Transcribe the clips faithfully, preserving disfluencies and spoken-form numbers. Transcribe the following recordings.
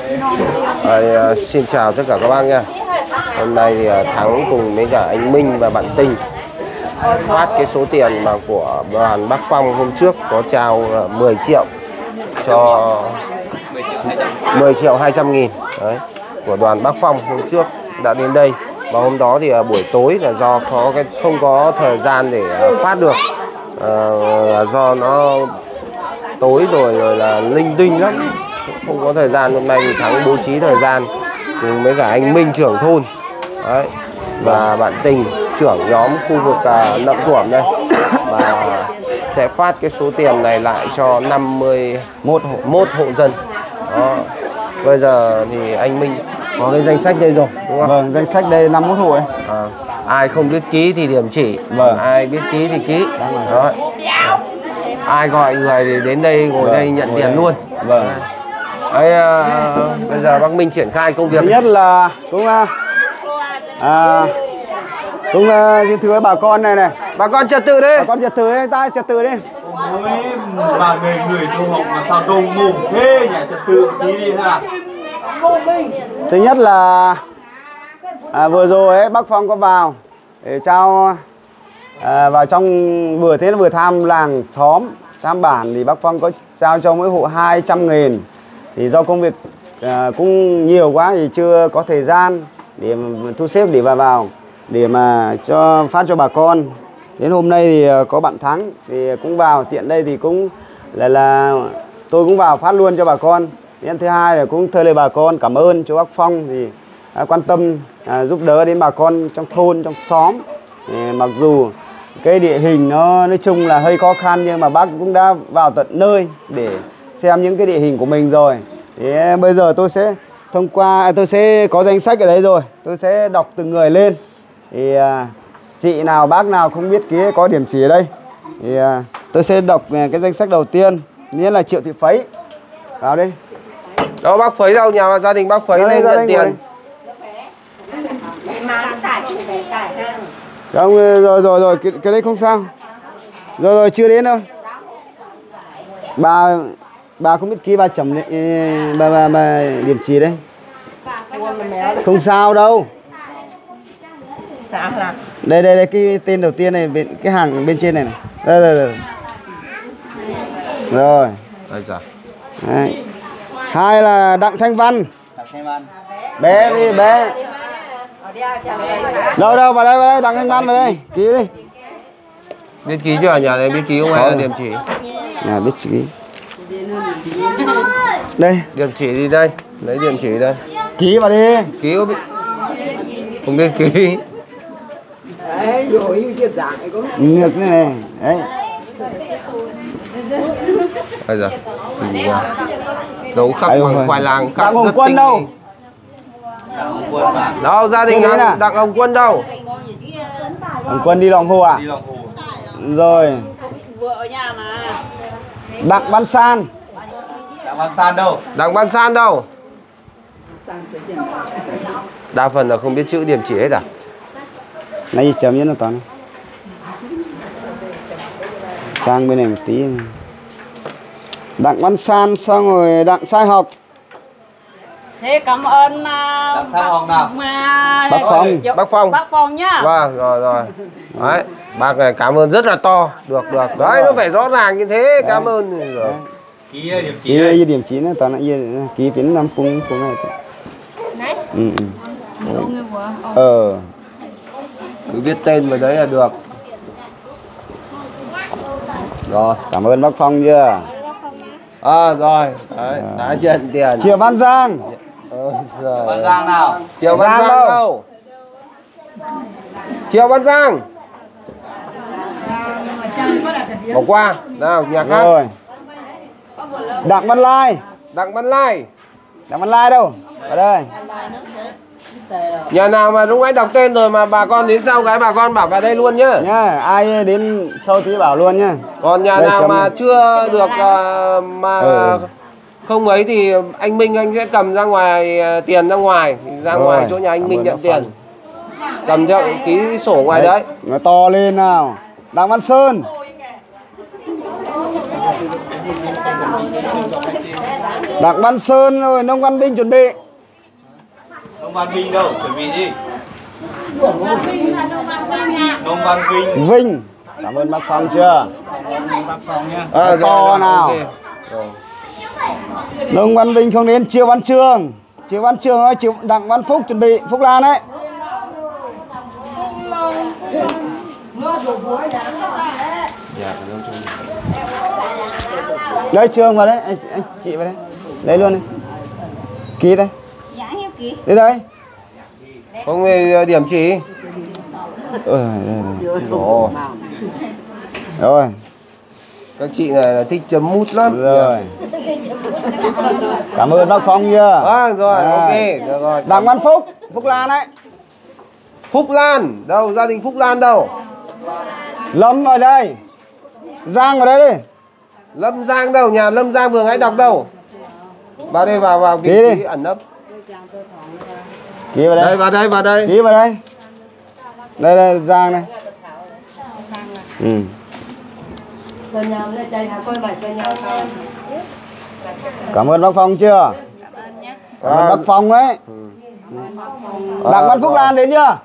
À, xin chào tất cả các bác nha. Hôm nay thì Thắng cùng với cả anh Minh và bạn Tình phát cái số tiền mà của đoàn Bắc Phong hôm trước có trao mười triệu cho mười triệu hai trăm nghìn đấy, của đoàn Bắc Phong hôm trước đã đến đây. Và hôm đó thì buổi tối là do có cái không có thời gian để phát được, à, do nó tối rồi rồi là linh tinh lắm, không có thời gian. Hôm nay thì Thắng bố trí thời gian cùng với cả anh Minh trưởng thôn đấy, và bạn Tình trưởng nhóm khu vực uh, Nậm Thuẩm đây, và sẽ phát cái số tiền này lại cho năm mươi mốt hộ dân đó. Bây giờ thì anh Minh có cái danh sách đây rồi đúng không? Vâng, danh sách đây năm mươi mốt hộ ấy. À, ai không biết ký thì điểm chỉ, vâng. Ai biết ký thì ký đó. Ai gọi người thì đến đây ngồi, vâng, đây nhận tiền đây luôn. Vâng. Đấy, à, bây giờ bác Minh triển khai công việc. Thứ nhất là cũng à, cũng à, xin thưa bà con này này. Bà con trật tự đi. Bà con trật tự đi, ta trật tự đi. Ôi, bà người người du học mà sao đông mồm thế nhỉ, trật tự tí đi ha. Thứ nhất là à, vừa rồi ấy, Bắc Phong có vào để trao à, vào trong vừa thế là vừa thăm làng xóm, thăm bản thì Bắc Phong có trao cho mỗi hộ hai trăm nghìn. Thì do công việc à, cũng nhiều quá thì chưa có thời gian để thu xếp để vào vào để mà cho phát cho bà con. Đến hôm nay thì có bạn Thắng thì cũng vào tiện đây thì cũng là là tôi cũng vào phát luôn cho bà con. Đến thứ hai là cũng thưa lời bà con cảm ơn cho Bắc Phong thì à, quan tâm à, giúp đỡ đến bà con trong thôn, trong xóm. Thì mặc dù cái địa hình nó nói chung là hơi khó khăn nhưng mà bác cũng đã vào tận nơi để xem những cái địa hình của mình rồi. Thì bây giờ tôi sẽ thông qua tôi sẽ có danh sách ở đấy rồi, tôi sẽ đọc từng người lên. Thì à, chị nào bác nào không biết ký có điểm chỉ ở đây thì à, tôi sẽ đọc cái danh sách đầu tiên, nghĩa là Triệu Thị Phấy. Vào đi. Đó, bác Phấy đâu, nhà gia đình bác Phấy lên nhận tiền. Không, rồi rồi rồi cái, cái đấy không sao. Rồi rồi chưa đến đâu. Bà bà không biết ký bà chấm bà, bà, bà điểm chỉ đấy. Không sao đâu. Đây đây đây cái tên đầu tiên này, cái hàng bên trên này này. Đây đây đây. Rồi. Đây rồi. Đấy. Hai là Đặng Thanh Văn. Đặng Thanh Văn. Bé đi bé. Đâu đâu vào đây vào đây Đặng Thanh Văn vào đây, ký đi. Biết ký chưa? Nhà này biết ký không ai điểm chỉ? Nhà biết ký. Đây. Điểm chỉ đi đây, lấy điểm chỉ đây. Ký vào đi. Ký có biết? Không biết ký. Đấy, rồi chưa dạng có. Ngược này này. Đấy. Bây giờ. Dấu khắc bằng khoai lang. Đặng Hồng Quân đâu? Đâu, gia đình à? Đặng Hồng Quân đâu? Hồng Quân đi Lòng Hồ à? Đi Lòng Hồ. Rồi. Vợ ở nhà mà. Đặng Văn San. Đặng Văn San đâu? Đặng Văn San đâu? Đa phần là không biết chữ điểm chỉ hết à? Này chấm nhấn vào toàn. Sang bên này một tí này. Đặng Văn San xong rồi Đặng Sai Học. Thế cảm ơn uh, Đặng Sai Học nào? Mà... Bác Phong. Bác Phong. Bác Phong nhá. Vâng, rồi rồi. Đấy, bác này cảm ơn rất là to. Được được. Đấy, nó phải rõ ràng như thế. Cảm đấy. ơn rồi. Ký điểm chỉ Ký đây. điểm chỉ nó toàn là ký phiến năm phung phung này. Đấy. Ừ ừ. Ờ. Cứ viết tên vào đấy là được. Rồi. Cảm ơn bác Phong chưa? À rồi. Đấy, đã nhận tiền. Triệu Văn Giang. Ờ, rồi. Văn Giang nào? Triệu Văn Giang Giang đâu? đâu? Triệu Văn Giang. Bỏ qua. Nào, nhà khác. Rồi. Đặng Văn Lai. Đặng Văn Lai. Đặng Văn Lai đâu? Ở đây. Nhà nào mà lúc ấy đọc tên rồi mà bà con đến sau cái bà con bảo vào đây luôn nhá. Nhá, ai đến sau tí bảo luôn nhá. Còn nhà đây, nào mà này. chưa được uh, mà ừ. không ấy thì anh Minh anh sẽ cầm ra ngoài uh, tiền ra ngoài, ra rồi. Ngoài chỗ nhà anh Minh nhận tiền. Cầm theo ký sổ ngoài đấy. đấy. Nó to lên nào. Đặng Văn Sơn. Đặng Văn Sơn rồi Nông Văn Vinh chuẩn bị. Nông Văn Vinh đâu? Chuẩn bị đi. Nông Văn Vinh. Vinh. Cảm ơn bác Phong chưa? Bác Phong nha. À, to nào. okay. Rồi. Nông Văn Vinh không đến. Triệu Văn Trường. Triệu Văn Trường ơi, Triệu Đặng Văn Phúc chuẩn bị. Phúc Lan đấy. Đây Trường vào đấy, anh, anh chị vào đây. Lấy luôn đi. Ký đây. Đi đây. Không về điểm chỉ. Ôi, Ồ. rồi. Các chị này là thích chấm mút lắm. Rồi. Cảm ơn bác Phong chưa? Vâng rồi, À. ok. Được rồi. Đặng Văn Phúc, Phúc Lan đấy. Phúc Lan, đâu gia đình Phúc Lan đâu? Lâm vào đây. Giang vào đây đi. Lâm Giang đâu? Nhà Lâm Giang vừa nãy đọc đâu? Vào đây, vào vào vị Ký trí đi. ẩn nấp. Ký vào đây. Đây, vào đây, vào đây. Ký vào đây. Đây đây Giang này. Ừ. Cảm ơn bác Phong chưa? Cảm ơn À. bác Phong ấy. Đặng À, Văn Phúc rồi. Lan đến chưa?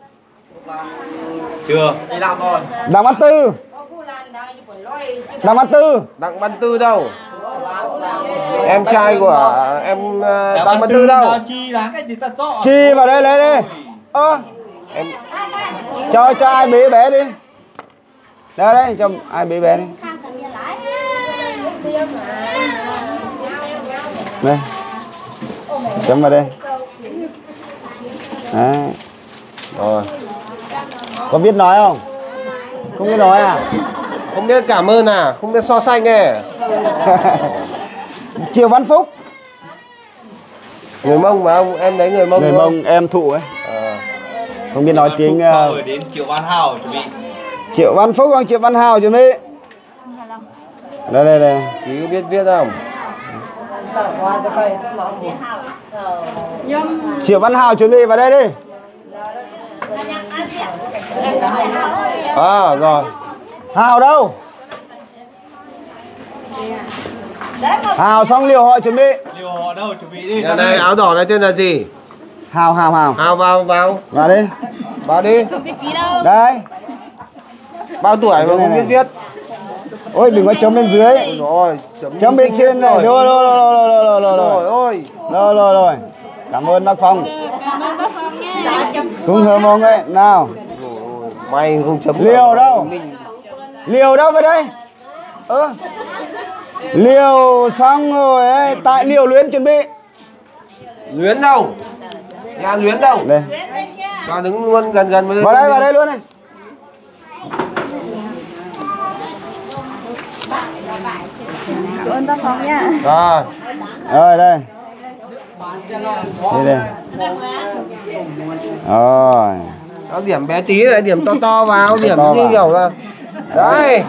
Chưa. Đi làm rồi. Đặng Văn Tư. Đặng Văn Tư. Đặng Văn Tư đâu? Em trai của em uh, Đặng Văn Tư đâu? Chi là cái gì ta cho. Chi vào đây lấy đi. Ơ. Em Cho cho ai bế bé đi. Đây đây cho ai bế bé đi. Đây. Chấm vào đây. Đấy. rồi. Có biết nói không? Không biết nói à? Không biết cảm ơn à? Không biết so sánh nghe. Triệu Văn Phúc. Người Mông mà ông, em đấy người Mông Người đúng không? Mông em thụ ấy. À. Không biết nói tiếng uh, Rồi đến Triệu Văn Hào chuẩn bị. Triệu Văn Phúc hoặc Triệu Văn Hào chuẩn bị. Đây đây đây. Chị có biết viết không? Triệu Văn Hào chuẩn bị vào đây đi. À rồi. Hào đâu? Hào xong liều họ chuẩn bị. Liều họ đâu chuẩn bị đi. Nhà này áo đỏ này tên là gì? Hào Hào Hào. Hào vào vào. Vào đi. Vào đi. Đây. Bao tuổi mà không biết viết? Ôi đừng có chấm bên dưới. Rồi, Chấm bên trên này. Rồi rồi rồi rồi rồi rồi Rồi rồi. ôi. Rồi rồi rồi. Cảm ơn bác Phong. Cũng hâm mong đấy. Nào. May không chấm. Liều đâu? Liều đâu vào đây? Ơ. Liều xong rồi ấy. Tại liều Luyến chuẩn bị. Luyến đâu? Nhà Luyến đâu? Đây. Vào đứng luôn gần gần với. Vào đây vào đây luôn này. Cảm ơn bác Phong nha. Rồi. Rồi đây. Đây đây. Rồi. Sao điểm bé tí này, điểm to to vào, điểm to như vào. kiểu là. Đấy.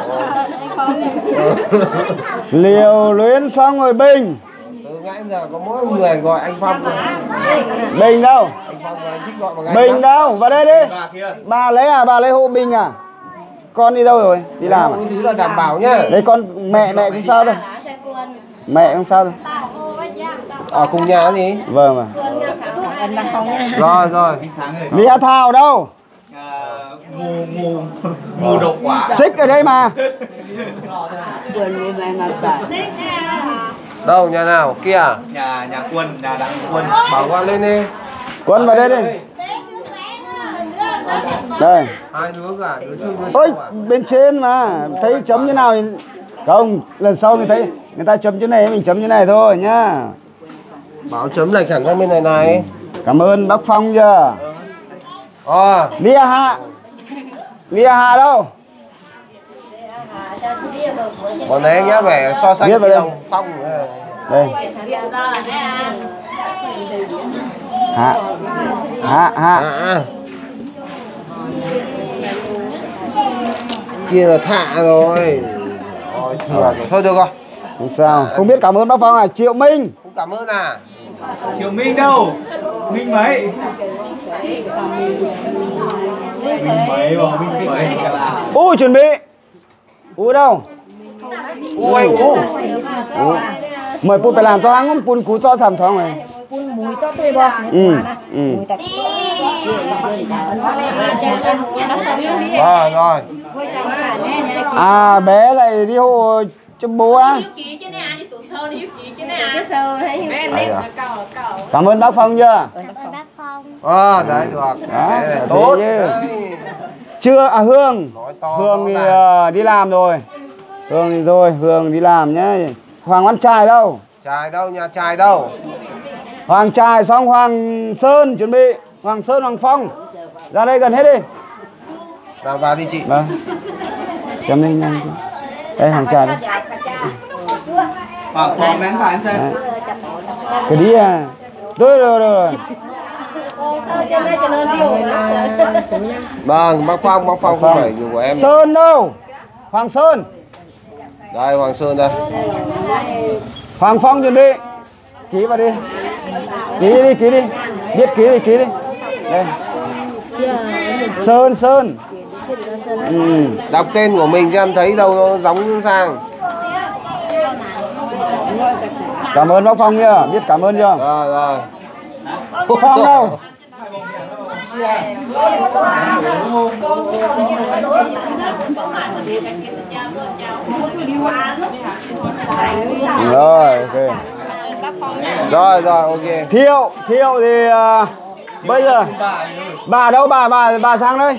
Liều Luyến xong rồi Bình. Từ nãy giờ có mỗi người gọi anh Phong thôi. Bình đâu? Anh Phong là anh thích gọi bằng anh Bình lắm. đâu? Vào đây đi. Bà kia. Bà lấy à? Bà lấy hộ Bình à? Con đi đâu rồi? Đi làm à? Cái thứ là đảm bảo nhá. Đấy con mẹ mẹ không sao đâu. Mẹ không sao đâu. Ở cùng nhà gì? Vâng mà. Rồi rồi. Lý Á Thảo đâu? À, ngu ngu ngu đậu quả. Xích ở đây mà. Đâu nhà nào kia? Nhà nhà quân, nhà đặng quân. Bảo qua lên đi. Quân vào đây đi. Đây. Hai đứa cả, đứa trước đứa Ôi, sau à? bên trên mà. Thấy chấm như nào thì... Không, lần sau người thấy người ta chấm chỗ này mình chấm chỗ này thôi nhá. Bảo chấm lệch hẳn sang bên này này. Cảm ơn bác Phong chưa? À, Lia Hạ. Lia Hạ đâu? còn đấy nhá, vẻ so sánh Viết vào đây. đồng Phong. Đây. Hạ. Hạ Hạ. À. Kia là Thạ rồi. Rồi, thừa rồi. Thôi được rồi. Không sao. Không biết cảm ơn bác Phong à? Triệu Minh. Không cảm ơn à? Triệu Minh đâu? Minh mấy? Minh mấy mà Minh mấy? U chuẩn bị. U đâu? Ui, u. mời pun phải làm cho hắn pun cú cho thầm thoáng này Pun mùi to tươi bò. ừ ừ Rồi rồi. à bé lại đi hộ cho bố á. Đây rồi. Cảm ơn bác Phong chưa? Ờ đấy được. Đó, Cái này thế tốt. chứ. Đấy. Chưa à Hương. Nói to, Hương thì rõ ràng. uh, đi làm rồi. Hương thì thôi, Hương đi làm nhá. Hoàng Văn Trai đâu? Trai đâu, nhà trai đâu? Hoàng Trai xong Hoàng Sơn chuẩn bị. Hoàng Sơn, Hoàng Phong. Ra đây gần hết đi. Vào vào đi chị. Vâng. Chấm lên nhanh. Đây Hoàng Trai đây. Hoàng Phong nén phải xem. Cái đi à. Rồi rồi rồi. Vâng, bác Phong, bác Phong không phải của em. Sơn đâu? Hoàng Sơn. Đây Hoàng Sơn đây. Hoàng Phong chuẩn bị. Ký vào đi. Ký đi, ký đi. Biết ký thì ký đi. Đây. Sơn, Sơn. Ừ. Đọc tên của mình cho em thấy đâu nó giống sang. Cảm ơn bác Phong nhá. Biết cảm ơn chưa? Rồi rồi. Phong đâu? Rồi, ok. Rồi rồi, ok. Thiệu, Thiệu thì uh, bây giờ bà đâu bà bà bà sang đây.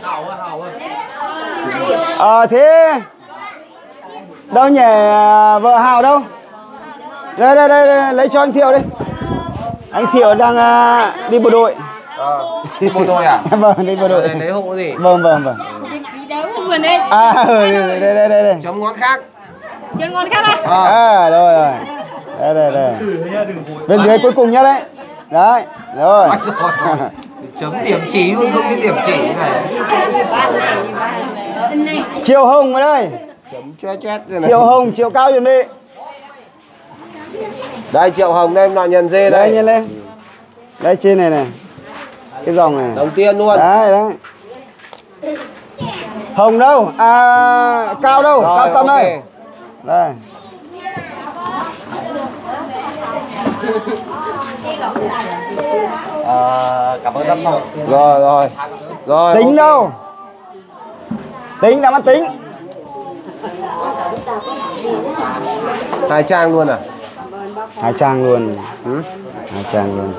Ờ à, thế đâu nhỉ uh, vợ Hào đâu? Đây, đây đây đây lấy cho anh Thiệu đi. Anh Thiệu đang uh, đi bộ đội. Ờ, đi bộ đội à? Vâng, đi bộ đội. Đây lấy hộ gì? Vâng vâng vâng. À ừ, đây đây đây đây. Chấm ngón khác. Chân ngon khác á. À. À rồi rồi. Đây đây đây. Bên dưới cuối cùng nhá đấy. Đấy, rồi. Chấm điểm chỉ không cái điểm chỉ này. Chiều Hồng ở đây. Chấm choét choét rồi này. Chiều Hồng, chiều cao chuẩn bị. Đây Triệu Hồng đây em nọ nhận dê Đây đây. nhìn lên. Đây trên này này. Cái dòng này. Đồng tiền luôn. Đấy đấy. Hồng đâu? À cao đâu? Rồi, Cao Tâm ok. đây. Đây. À, cảm ơn bác Phong. Rồi rồi. Rồi. Tính ok. đâu? Tính đã bắt tính. Hai trang luôn à? Hai trang luôn. Ừ? Hai trang luôn.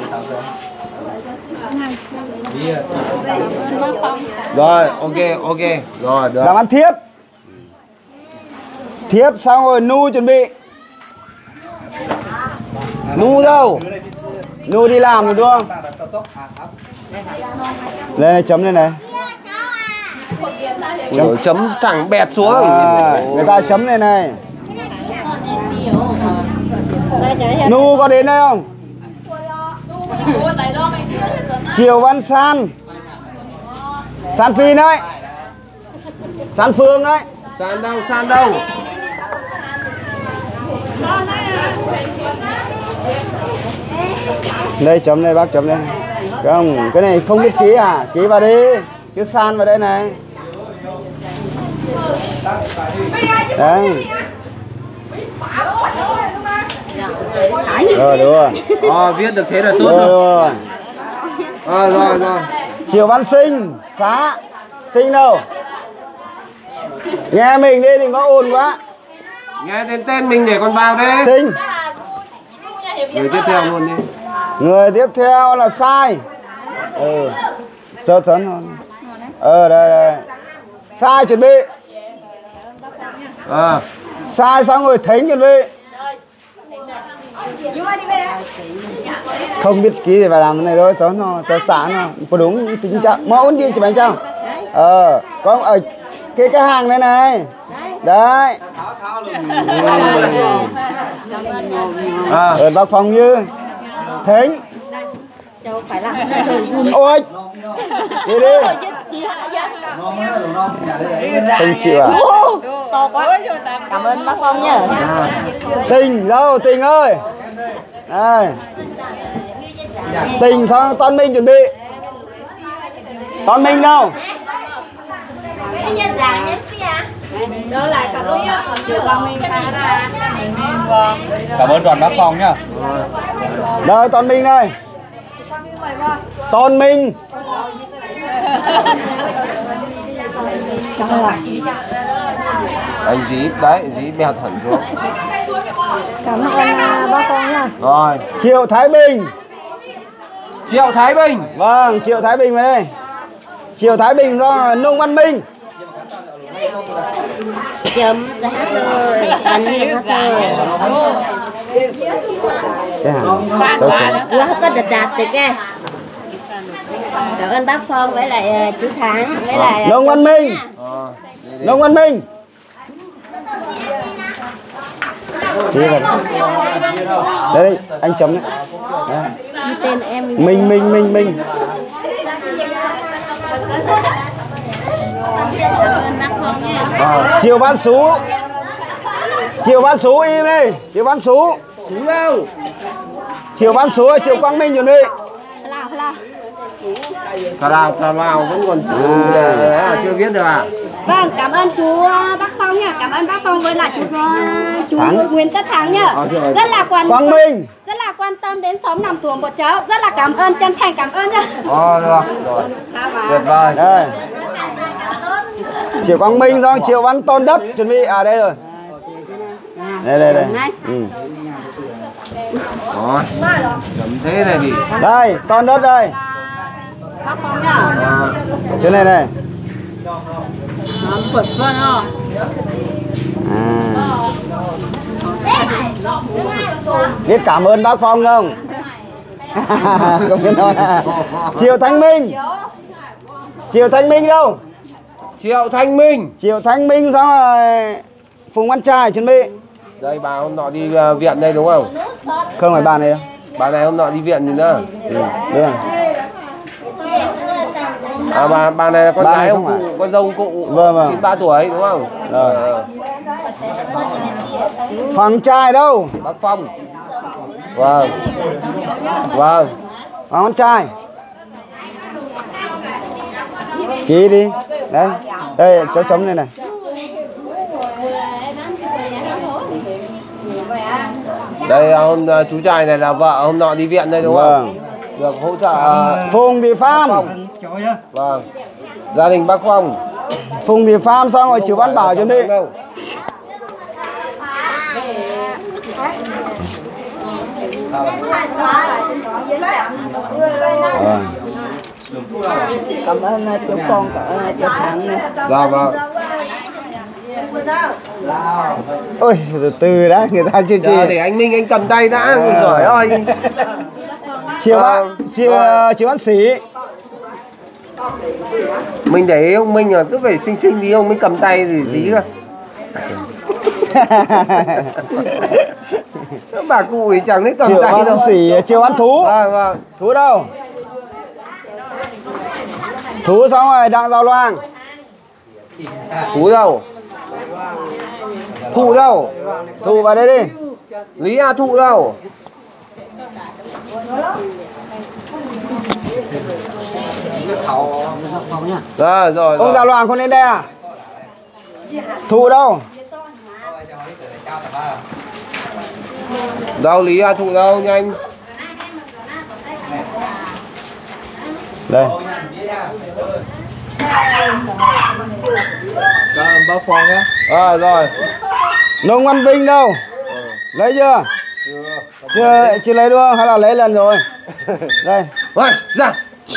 Rồi, ok, ok. Rồi, được. Làm ăn thiếp. Thiếp xong rồi nu chuẩn bị. Nu đâu? Nu đi làm rồi đúng không? Lên này chấm lên này. Rồi, chấm thẳng bẹt xuống. À, người ta chấm này này. Nu có đến đây không? Triều Văn San. San Phi đấy. San Phương đấy. San đâu, san đâu? Đây chấm đây bác chấm đây. Không, cái này không biết ký à? Ký vào đi. Chứ San vào đây này. Đấy. Rồi đúng rồi. Ờ, viết được thế là tốt Rồi rồi. rồi. Ờ, rồi rồi. Triều Văn Sinh. Xá. Sinh đâu? Nghe mình đi đừng có ồn quá. Nghe tên tên mình để con vào đây. Sinh. Người tiếp theo luôn đi. Người tiếp theo là Sai. Ừ. Tớ tấn luôn. Ờ đây đây. Sai chuẩn bị. Ờ. Sai xong rồi Thính chuẩn bị. Không biết ký thì phải làm cái này thôi cho nó cho xã nó có đúng tính trọng mẫu đi cho bánh trao. Ờ có ở cái cái hàng này này đấy. À. Ở bác Phòng như Thính. Ôi đi đi không chịu à? Cảm ơn bác Phong nhá. Tình đâu Tình ơi đây. Tình xong Toàn Minh chuẩn bị. Toàn Minh đâu? Đó lại cả đôi á, chiều quang minh phá ra. Cảm ơn đoàn bác phòng nhá. Đây Toàn Minh đây. Toàn Minh. Anh dí đấy, dí bẹt hẳn xuống. Cảm ơn bác con nha. Rồi, Triệu Thái Bình. Triệu Thái Bình. Vâng, Triệu Thái Bình vào đây. Triệu Thái Bình do Nông Văn Minh. Chấm ra hát rồi. Anh hát rồi. Thế hả? Cháu chấm. Nó không có đặt đặt thì cái. Cảm ơn bác Phong với lại chú Thắng với lại Nông Văn Minh. Ờ, Nông Văn Minh. Chị vào đây. Đây, đây, anh chấm đấy. Đấy. tên em Minh Minh Minh Minh. cảm ơn bác Phong nha. À, Chiều Văn Sú. Chiều Văn Sú im đi. Chiều Văn Sú. Sú đâu? Chiều Văn Sú, Chiều Quang Minh chuẩn bị. Hello, hello. Thà nào, thà nào vẫn còn À. chưa biết được à? Vâng, cảm ơn chú Bác Phong nha, cảm ơn bác Phong với lại chú chú Thắng. Nguyễn Tất Thắng nhá. À, rồi. Rất là quan Quang Minh. rất là quan tâm đến xóm nằm tuồng của cháu, rất là cảm ơn, chân thành cảm ơn nhá. Ờ, được. Rồi. Tuyệt vời. Đây. Chiều Quang Minh do Chiều Văn Tôn Đất chuẩn bị. À đây rồi. Đây đây đây. Ừ. Rồi. Chấm thế này thì. Đây, Tôn Đất đây. Bác Phong nhá. Ờ, Trên này này. Phật Xuân à. À. Biết cảm ơn bác Phong không? Không biết nói. Triệu Thanh Minh. Triệu Thanh Minh đâu? Triệu Thanh Minh. Triệu Thanh Minh xong rồi Phùng Văn Trai chuẩn bị. Đây bà hôm nọ đi uh, viện đây đúng không? Không phải bà này đâu. Bà này hôm nọ đi viện gì nữa? Ừ, đúng rồi. À bà bà này là con Bà gái này ông không cụ, con dâu cụ Vâng, vâng. chín mươi ba tuổi đúng không? Rồi. Ờ, Hoàng Trai đâu? Bác Phong. Vâng. Vâng. Hoàng Văn Trai. Ký đi. Đấy. Đây cháu chấm này này. Đây hôm uh, chú trai này là vợ hôm nọ đi viện đây đúng không? Vâng. Được hỗ trợ. Uh, Phùng Thị Phan. Vâng. Gia đình bác Phong. Phùng Thị Phan xong rồi Triệu Văn Bảo chuẩn bị. Đâu? Rồi. Cảm ơn chú Phong, cảm ơn chú Thắng nha. Vâng vâng. Ôi từ từ đã người ta chưa Chờ chi. để anh Minh anh cầm tay đã. Ôi giời ơi. Chiều Vâng. Văn Chiều Chiều Văn Sĩ. Mình để ý ông Minh là cứ phải xinh xinh đi ông mới cầm tay thì dí cơ. Các bà cụ thì chẳng thấy cầm Chiều tay Văn đâu. Sĩ, Chiều Văn Thú. Vâng vâng. Thú đâu? Thú xong rồi Đặng Giàu Loan. Thú đâu? Thụ đâu? Thú vào đây đi. Lý A Thụ đâu? Rồi rồi Ông rồi. Giàu Loan không lên đây à? Thụ đâu? Đâu Lý A Thụ đâu nhanh. Đây. Cảm ơn bác Phong nhá. À, rồi. Nông Văn Vinh đâu? Lấy chưa? Chưa chưa lấy đúng không? Hay là lấy lần rồi? Đây. Rồi, ra.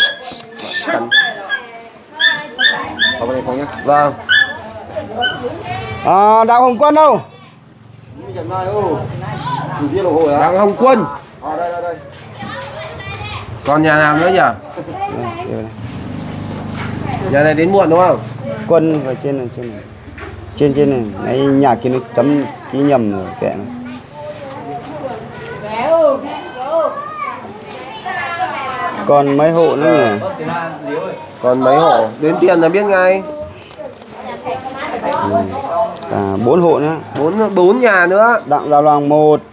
Không có không nhé. Vâng. À, Đặng Hồng Quân đâu? Đặng Hồng Quân. Còn nhà nào nữa nhỉ? Nhà này đến muộn đúng không? Quân vào trên này, trên này. Trên trên này, nãy nhà kia nó chấm ký nhầm rồi kệ nó. Còn mấy hộ nữa nhỉ? Còn mấy hộ? Đến tiền là biết ngay. Ừ. À, bốn hộ nữa. Bốn bốn nhà nữa. Đặng Giàu Loan một.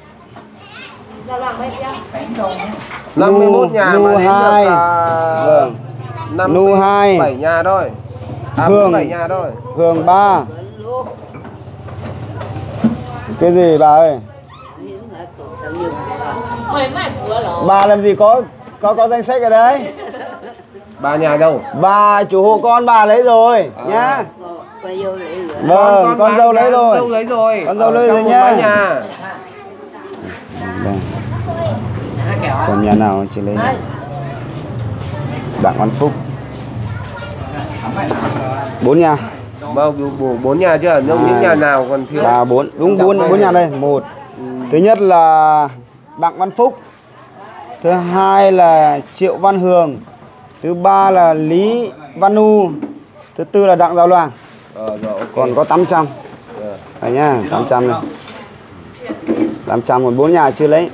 năm mươi mốt nhà Nu mà đến hai. được uh, Vâng. năm Nu mươi hai. bảy nhà thôi. À, Hương. bảy nhà thôi. Hường ba. Cái gì bà ơi? Bà làm gì có có có danh sách ở đây? Bà nhà đâu? Bà chủ hộ con bà lấy rồi À. nhá. Con- Vâng, con con bà dâu lấy nhà- rồi. dâu lấy rồi. Con dâu Ở lấy trong rồi một nhá. mái nhà. Vâng. Còn nhà nào chị lấy? Đặng Văn Phúc. Bốn nhà. Vâng, đủ bốn nhà chưa? Nếu Hai. những nhà nào còn thiếu? Ba bốn, đúng bốn bốn nhà đây. Một. Thứ nhất là Đặng Văn Phúc. Thứ hai là Triệu Văn Hường. Thứ ba là Lý Văn Nu. Thứ tư là Đặng Giáo Loàng. Ờ, rồi, ok. Còn có tám trăm. Ờ, Đây nhá, tám trăm này. tám trăm còn bốn nhà chưa lấy.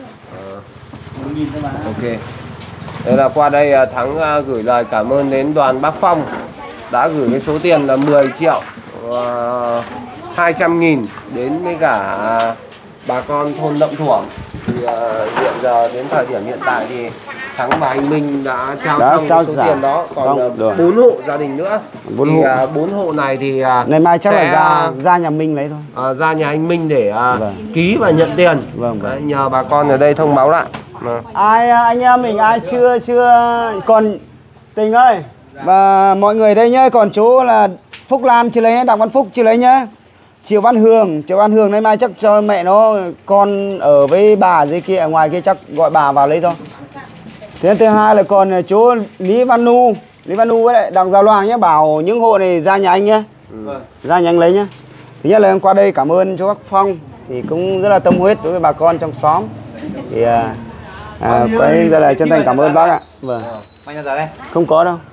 ok. Đây là qua đây à, Thắng à, gửi lời cảm ơn đến đoàn Bắc Phong đã gửi cái số tiền là mười triệu hai trăm nghìn đến với cả à, bà con thôn Nậm Thuẩm. Thì à, hiện giờ đến thời điểm hiện tại thì Thắng và anh Minh đã trao Đã xong trao cái số trả tiền đó, còn xong à, rồi. bốn hộ gia đình nữa. Bốn thì hộ. à, bốn hộ này thì à, Ngày mai chắc sẽ, là ra ra nhà Minh lấy thôi. à, ra nhà anh Minh để à, Vâng. ký và nhận tiền. Vâng, vâng. Đấy, nhờ bà con ở đây thông báo lại. Vâng. Ai anh em mình ai chưa chưa còn Tình ơi và mọi người đây nhá, còn chú là Phúc Lan chưa lấy, Đặng Văn Phúc chưa lấy nhá. Triệu Văn Hường, Triệu Văn Hường nay mai chắc cho mẹ nó con ở với bà dưới kia, ở ngoài kia chắc gọi bà vào lấy thôi. Thế thứ hai là còn chú Lý Văn Nu, Lý Văn Nu với lại Đặng Giáo Loàng nhé, bảo những hộ này ra nhà anh nhé, Vâng. ra nhà anh lấy nhé. Thứ nhất là em qua đây cảm ơn chú Bắc Phong thì cũng rất là tâm huyết đối với bà con trong xóm. Thì à, à, quay ra là chân thành cảm ơn bác ạ. Vâng. Bao nhiêu giờ đây? Không có đâu.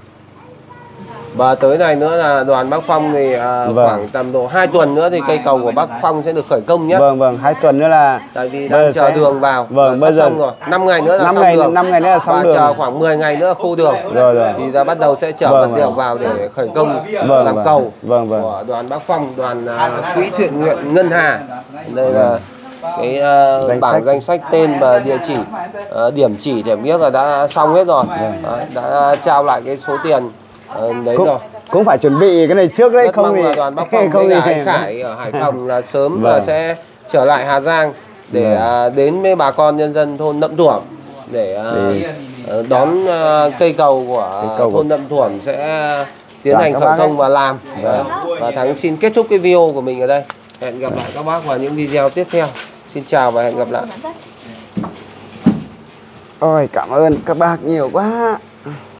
Và tới này nữa là đoàn Bắc Phong thì à, Vâng. khoảng tầm độ hai tuần nữa thì cây cầu của Bắc Phong sẽ được khởi công nhé. Vâng vâng, hai tuần nữa là Tại vì bây đang giờ chờ sẽ- đường vào. Vâng, và bây sắp giờ xong rồi. năm ngày nữa là năm xong ngày đường. năm ngày nữa là xong và đường. chờ khoảng mười ngày nữa khu đường. Rồi rồi. Thì ra bắt đầu sẽ chở Vâng, vật liệu vâng. vào để khởi công Vâng, làm vâng. cầu Vâng, vâng. của đoàn Bắc Phong, đoàn à, quỹ thiện nguyện Ngân Hà. Đây là cái à, Danh bảng sách. danh sách tên và địa chỉ, à, điểm chỉ điểm biết là đã xong hết rồi. Đấy, đã trao lại cái số tiền à, đấy Cũng, rồi. cũng phải chuẩn bị cái này trước đấy, Rất không mong thì là đoàn Bắc Phong không với thì cả anh thèm. Khải ở Hải Phòng là sớm Vâng. là sẽ trở lại Hà Giang để Vâng. à, đến với bà con nhân dân thôn Nậm Thuẩm để à, Để- ờ, đón à, cây cầu của Cây cầu của- thôn Nậm Thuẩm sẽ tiến Dạ, hành các khởi bác công ấy. và làm. Vâng. Và Thắng xin kết thúc cái video của mình ở đây. Hẹn gặp lại các bác vào những video tiếp theo. Xin chào và hẹn gặp lại. Ôi cảm ơn các bác nhiều quá.